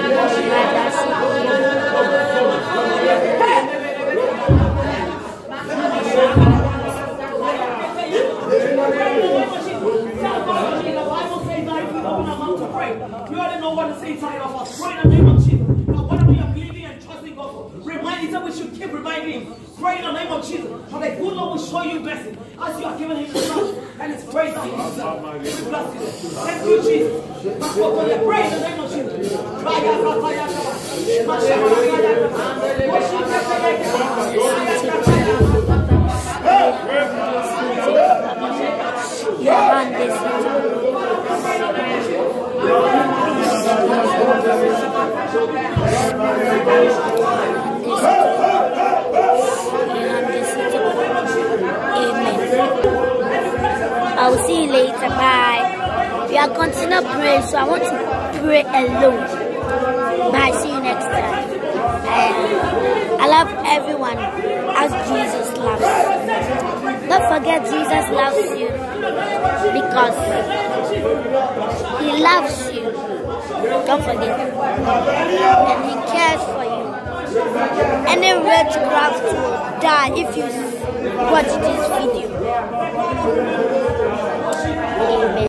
You already know what to say inside of us. Pray in the name of Jesus. Now, whatever you're believing and trusting God for, remind yourself we should keep reminding Him. Pray in the name of Jesus. For the good Lord will show you blessing as you are giving Him the trust and His praise that He deserves. We bless you. Thank you, Jesus. Pray in the name of Jesus. I will see you later. Bye. We are continue praying, so I want to pray alone. Bye. See you next time. I love everyone as Jesus loves. Don't forget, Jesus loves you because He loves you. Don't forget. And He cares for you. Any witchcraft will die if you watch this video. Amen.